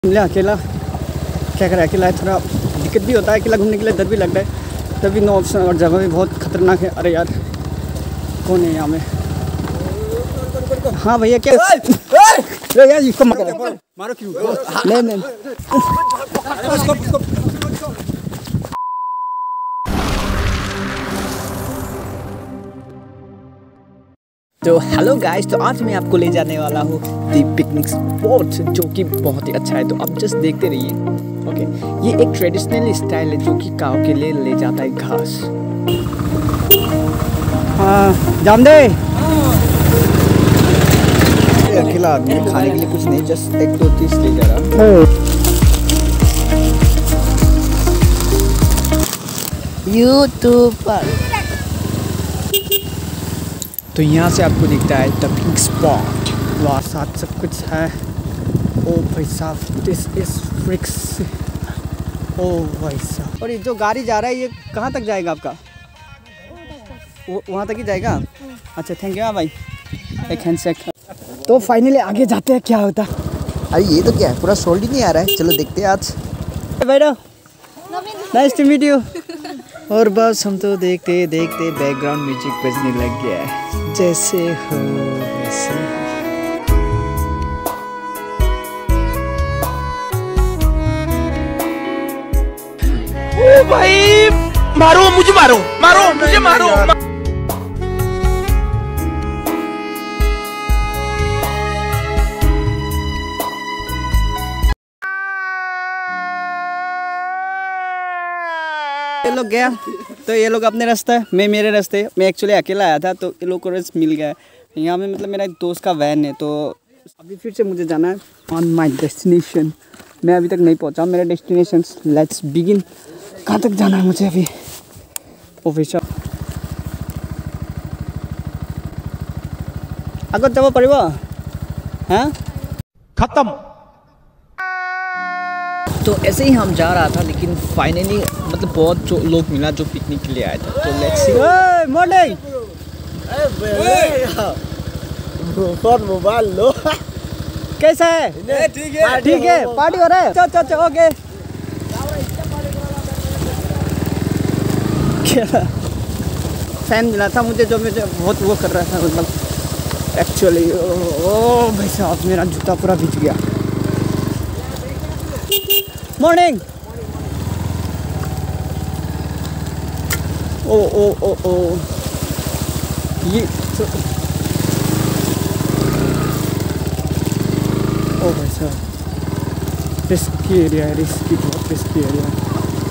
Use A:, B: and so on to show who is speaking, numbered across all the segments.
A: मिला अकेला क्या करें, अकेला है थोड़ा दिक्कत भी होता है, अकेला घूमने के लिए डर भी लगता है, तभी नो ऑप्शन। और जगह भी बहुत खतरनाक है। अरे यार कौन है यहाँ में? हाँ भैया क्या यार इसको मारो क्यों? नहीं तो हेलो गाइस, तो आज मैं आपको ले जाने वाला हूँ दी पिकनिक स्पॉट, जो कि बहुत ही अच्छा है। तो आप जस्ट देखते रहिए। ओके, ये एक ट्रेडिशनल स्टाइल है जो कि काव के लिए ले जाता है घास। हाँ जान दे। अकेला आदमी खाने के लिए कुछ नहीं, जस्ट एक दो चीज ले जा रहा। यूट्यूबर। तो यहाँ से आपको दिखता है द पिकनिक स्पॉट, वहाँ साथ सब कुछ है। ओ भाई साहब, दिस इज फ्रिक्स। ओ भाई साहब, और ये जो गाड़ी जा रहा है ये कहाँ तक जाएगा आपका? वहाँ तक ही जाएगा? अच्छा थैंक यू। हाँ भाई, एक हैंडशेक। तो फाइनली आगे जाते हैं, क्या होता है। अरे ये तो क्या है, पूरा सोल्ड ही नहीं आ रहा है। चलो देखते हैं आज। बैठो, नाइस टू मीट यू। और बस हम तो देखते देखते बैकग्राउंड म्यूजिक बजने लग गया है, जैसे हो वैसे।
B: ओ भाई, मारो मुझे, मारो मारो मुझे, मारो।
A: ये लोग गया तो ये लोग अपने रास्ते, मैं मेरे रास्ते। मैं एक्चुअली अकेला आया था, तो ये लोग को रेस्ट मिल गया। यहाँ में मतलब मेरा एक दोस्त का वैन है, तो अभी फिर से मुझे जाना है ऑन माय डेस्टिनेशन। मैं अभी तक नहीं पहुँचा मेरा डेस्टिनेशन। Let's begin. कहाँ तक जाना है मुझे अभी? ऑफिस आगे जावा पड़ेगा। हाँ
B: खत्म।
A: तो ऐसे ही हम जा रहा था, लेकिन फाइनली मतलब बहुत जो लोग मिला जो पिकनिक के लिए आया था। तो let's see. Morning.
C: Phone mobile लो।
A: कैसा है?
C: ठीक है,
A: ठीक है। पार्टी हो रहा है? चल चल ओके। फैन मिला था मुझे, जो मुझे बहुत वो कर रहा था, मतलब एक्चुअली। ओ भाई साहब, मेरा जूता पूरा भीग गया। मॉर्निंग। ओ ओ ओ ओ ये तो, ओ भाई साहब, रिस्की एरिया है, रिस्की, बहुत रिस्की एरिया है।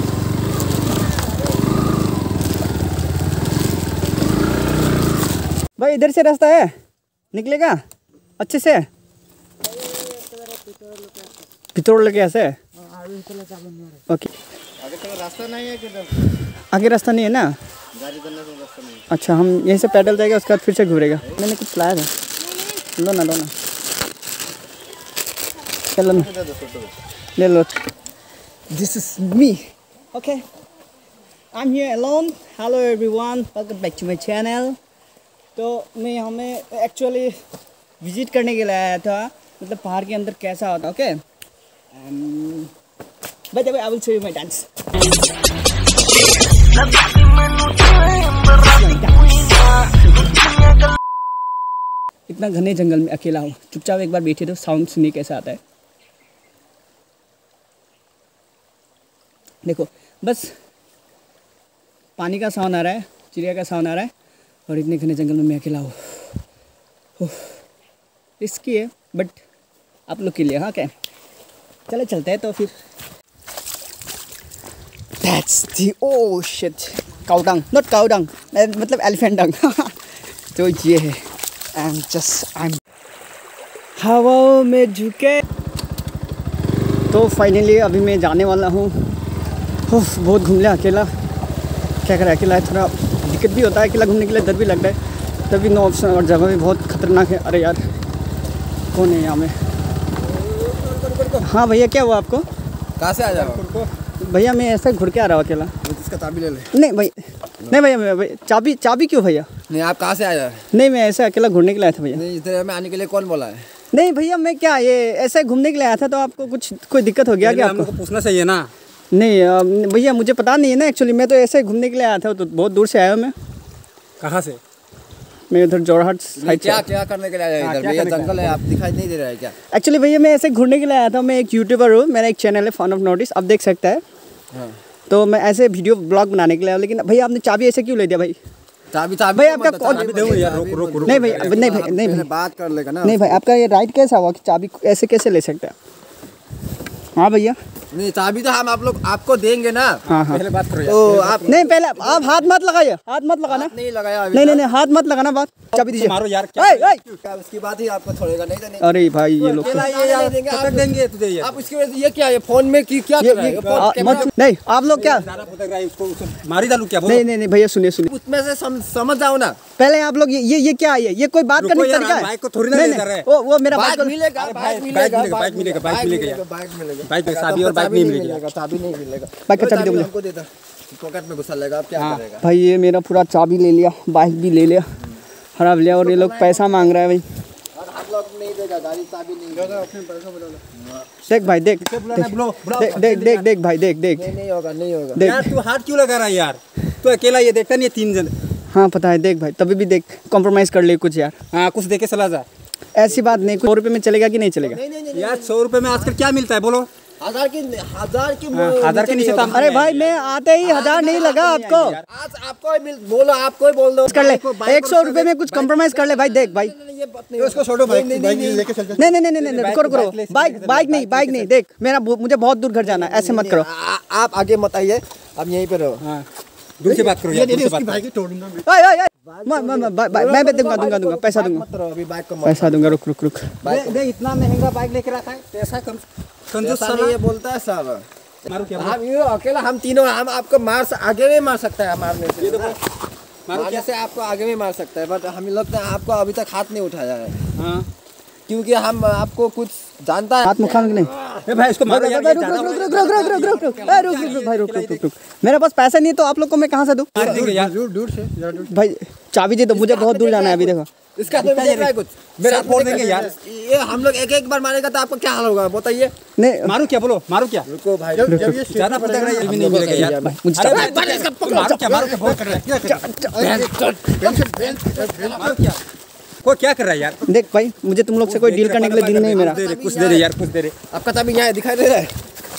A: भाई इधर से रास्ता है, निकलेगा अच्छे से? पितौर लगे ऐसे। ओके, आगे रास्ता नहीं है किधर? आगे रास्ता नहीं है ना? गाड़ी करने का रास्ता नहीं है। अच्छा, हम यहीं से पैदल जाएगा, उसके बाद फिर से घूरेगा। मैंने कुछ लाया था, लो ना चलो ना, ले लो। This is me. Okay, I am here alone. Hello everyone, welcome back to my channel. तो मैं यहाँ में एक्चुअली विजिट करने के लिए आया था, मतलब पहाड़ के अंदर कैसा होता है। Okay, by the way, I will show you my dance. इतना घने जंगल में अकेला हूँ, चुपचाप एक बार बैठे तो साउंड सुनिए कैसा आता है। देखो बस पानी का साउंड आ रहा है, चिड़िया का साउंड आ रहा है, और इतने घने जंगल में मैं अकेला हूँ। रिस्की है बट आप लोग के लिए। हाँ क्या, चलो चलते हैं तो फिर। That's the oh shit, cow dung, not cow dung, मतलब एलिफेंट डंग। तो ये है, I'm हवा में झुके। तो फाइनली अभी मैं जाने वाला हूँ। बहुत घूम लिया अकेला, क्या करें, अकेला है थोड़ा दिक्कत भी होता है, अकेला घूमने के लिए डर भी लगता है, तभी नो ऑप्शन। और जगह भी बहुत खतरनाक है। अरे यार कौन है यहाँ में? हाँ भैया क्या हुआ आपको?
C: कहाँ से आ जाओ?
A: भैया मैं ऐसे घुर के आ रहा हूँ अकेला।
C: इसका चाबी ले ले।
A: नहीं भाई, नहीं भैया, चाबी क्यों भैया?
C: नहीं, आप कहाँ से आ जा रहे हैं?
A: नहीं, मैं ऐसे अकेला घूरने के लिए आया था भैया।
C: नहीं, इधर में आने के लिए कौन बोला है?
A: नहीं भैया, मैं क्या ये ऐसे घूमने के लिए आया था, तो आपको कुछ कोई दिक्कत हो गया क्या आपको?
D: हमको पूछना चाहिए ना।
A: नहीं भैया, मुझे पता नहीं है ना एक्चुअली, मैं तो ऐसे घूमने के लिए आया था, तो बहुत दूर से आया हूँ मैं।
D: कहाँ से?
A: मैं उधर जोरहाट साइड से।
C: क्या करने के लिए आया इधर? भैया जंगल है, आप दिखाई नहीं दे रहा है क्या?
A: एक्चुअली भैया मैं ऐसे घूमने के लिए आया था, मैं एक यूट्यूबर हूँ, मेरा एक चैनल है फन ऑफ नोटिस, आप देख सकते हैं।
C: हाँ।
A: तो मैं ऐसे वीडियो ब्लॉग बनाने के लिए आया, लेकिन भैया आपने चाबी ऐसे क्यों ले दिया भाई?
C: चाबी
A: भैया आपका
D: चाबी दो यार, रुक रुक रुक।
A: नहीं भैया, नहीं भाई, नहीं भाई,
C: बात कर लेगा ना।
A: नहीं भाई, आपका ये राइट कैसा हुआ कि चाबी ऐसे कैसे ले सकते हैं? हाँ भैया,
C: नहीं चाबी तो हम आप लोग आपको देंगे ना।
A: हाँ हाँ।
D: पहले बात करो यार।
C: तो आप
A: नहीं पहले आप हाथ मत लगाइए, हाथ मत लगाना।
C: हाथ नहीं लगाया अभी
A: नहीं नहीं
C: तक।
A: नहीं, हाथ मत लगाना, बात चाबी दीजिए।
D: मारो यार, क्या
A: ओए, ओए।
C: क्या उसकी बात ही आपको छोड़ेगा नहीं तो नहीं।
A: अरे भाई ये लोग
C: अकेला ये यार देंगे
D: पटक
C: आप।
D: देंगे तुझे यार।
C: आप उसकी वजह से ये क्या है फोन में की क्या कर रहा है? फोन कैमरा-
A: मत नहीं, आप लोग क्या?
D: ज़्यादा पटक रहा है उसको मारी डालू क्या? बोलो।
A: नहीं नहीं नहीं भैया, सुनिए सुनिए,
C: उसमें से समझ जाओ ना।
A: पहले आप लोग ये क्या है? ये कोई बात
D: रुको
A: करने का
D: यार,
A: तरीका है?
D: बाइक को थोड़ी ना
A: नहीं,
D: ले
A: नहीं,
D: जा रहे हैं।
A: वो मेरा बाइक
C: बाइक मिलेगा,
D: अरे
C: बाइक
D: बाइक
C: मिलेगा,
D: मिलेगा, बाइक मिलेगा, बाइक मिलेगा,
C: बाइक मिलेगा।
D: बाइक में चाबी और बाइक नहीं मिलेगी।
C: चाबी नहीं मिलेगा।
A: बाइक का चाबी दो मुझे।
C: हमको देता, पॉकेट में घुसा लेगा, आप क्या करेगा?
A: भाई ये मेरा पूरा चाबी ले लिया, बाइक भी ले लिया, खराब लिया, और ये लोग पैसा मांग रहा है भाई।
C: और आप लोग नहीं देगा, गाड़ी चाबी नहीं देगा।
A: देख भाई, देख देख भाई, देख
C: नहीं होगा, नहीं होगा।
A: देख।
D: यार तू हाथ क्यों लगा रहा है यार? तू अकेला ये देखता नहीं है, 3 जन।
A: हाँ पता है, देख भाई, तभी भी देख, कॉम्प्रोमाइज़ कर ले कुछ यार।
D: हाँ कुछ देके चला जा
A: ऐसी बात नहीं, 100 रुपये में चलेगा कि नहीं चलेगा?
C: नहीं
D: यार। 100 रुपए में आजकल क्या मिलता है बोलो?
C: हजार की
D: हजार के नीचे तो हम-
A: अरे भाई मैं आते ही 1000 नहीं लगा आपको।
C: आज आपको ही बोलो, आपको ही बोल दो।
A: कर ले 100 रुपये में कुछ कॉम्प्रोमाइज़ कर ले भाई, देख भाई।
C: ये बात नहीं, उसको छोड़ो, बाइक लेके चल।
A: नहीं नहीं नहीं नहीं, रुको रुको, बाइक नहीं, देख मेरा मुझे बहुत दूर घर जाना है, ऐसे मत करो।
C: आप आगे मत आइए, आप यहीं पे रहो।
D: हाँ दूर से बात करो यार, दूर से बात करो।
A: ओए ओए ओए, मैं दूंगा पैसा दूंगा,
C: मत रहो, अभी बाइक को मत।
A: पैसा दूंगा, रुक रुक रुक।
D: देख इतना महंगा बाइक लेके रखा है, पैसा कंजूस
C: ऐसा
D: साला।
C: नहीं ये बोलता है साहब।
D: मारो क्या?
C: हम ये अकेला, हम तीनों, हम आपको आगे में मार सकता है मारने से। मारने से आपको आगे में मार सकता है, बट हमें लगता है आपको अभी तक हाथ नहीं उठाया है,
D: हाँ
C: क्योंकि हम आपको कुछ जानता है।
A: हाथ मुखा नहीं।
D: ए भाई इसको मारो यार, ये ज्यादा
A: रुक, मेरे पास पैसा नहीं है, तो आप लोग को मैं कहाँ से दूँ?
D: मार देंगे यार।
C: दूर से
A: भाई चाबी दे दो, मुझे बहुत दूर जाना है अभी, देखो।
C: इसका तो देख रहा है कुछ
D: मेरा फोड़ देंगे यार।
C: ये हम लोग एक बार मारेगा तो आपको क्या हाल होगा बताइए।
A: नहीं
D: मारो क्या? बोलो मारो क्या?
C: रुको भाई,
D: ज्यादा पटक रहा है, ये भी नहीं मिलेगा यार।
A: मुझे
D: अरे भाई मारो क्या? मारो क्या? बहुत कर रहा है, क्या कर रहा है? मारो क्या? को क्या कर रहा है यार?
A: देख भाई, मुझे तुम लोग से कोई डील करने के लिए दिल नहीं मेरा।
D: कुछ दे रहे यार, कुछ दे रहे।
C: आपका चाबी यहाँ दिखाई दे रहा है।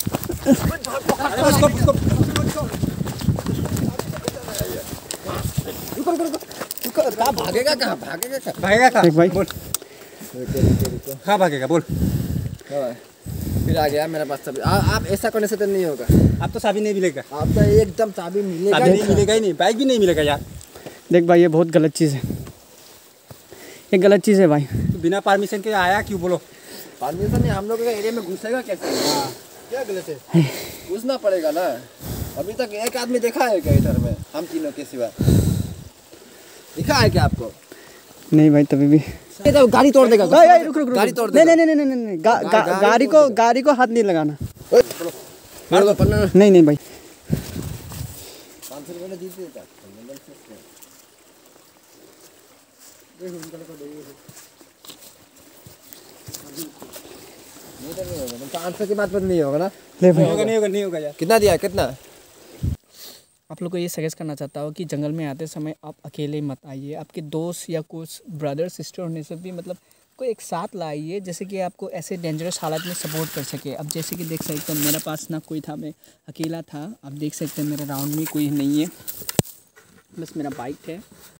C: कहाँ भागेगा, कहाँ भागेगा, कहाँ?
D: भागेगा कहाँ?
A: देख भाई,
D: बोल। कहाँ भागेगा बोल?
C: फिर आ गया मेरे पास चाबी। आप ऐसा करने से तो नहीं होगा,
D: अब तो चाबी नहीं मिलेगा,
C: आपका एकदम चाबी मिलेगा
D: चाबी
C: ही
D: नहीं मिलेगा ही नहीं, बाइक भी नहीं मिलेगा यार।
A: देख भाई, ये बहुत गलत चीज़ है, ये गलत चीज़ है भाई।
D: तू बिना परमिशन के आया क्यों बोलो?
C: परमिशन नहीं, हम लोगों के एरिया में घुसेगा कैसे? क्या गलत है? घुसना पड़ेगा ना। अभी तक एक आदमी देखा है क्या इधर में, हम तीनों के सिवा? दिखा है क्या आपको?
A: नहीं भाई, तभी भी।
C: तो गाड़ी तोड़ देगा।
A: रुक रुक,
C: गाड़ी तोड़
A: नहीं
C: देगा।
A: नहीं नहीं नहीं, गाड़ी को हाथ नहीं लगाना।
C: मार दो, पन्ना।
A: नहीं नहीं भाई,
C: 500 रुपये में जीत देता। 500 की बात पर नहीं होगा ना?
A: ले भाई।
D: नहीं होगा यार।
C: कितना दिया, कितना?
A: आप लोग को ये सजेस्ट करना चाहता हूँ कि जंगल में आते समय आप अकेले मत आइए, आपके दोस्त या कुछ ब्रदर सिस्टर होने से भी मतलब कोई एक साथ लाइए, जैसे कि आपको ऐसे डेंजरस हालत में सपोर्ट कर सके। अब जैसे कि देख सकते हैं, मेरे पास ना कोई था, मैं अकेला था। आप देख सकते हैं मेरे राउंड में कोई नहीं है, बस मेरा बाइक है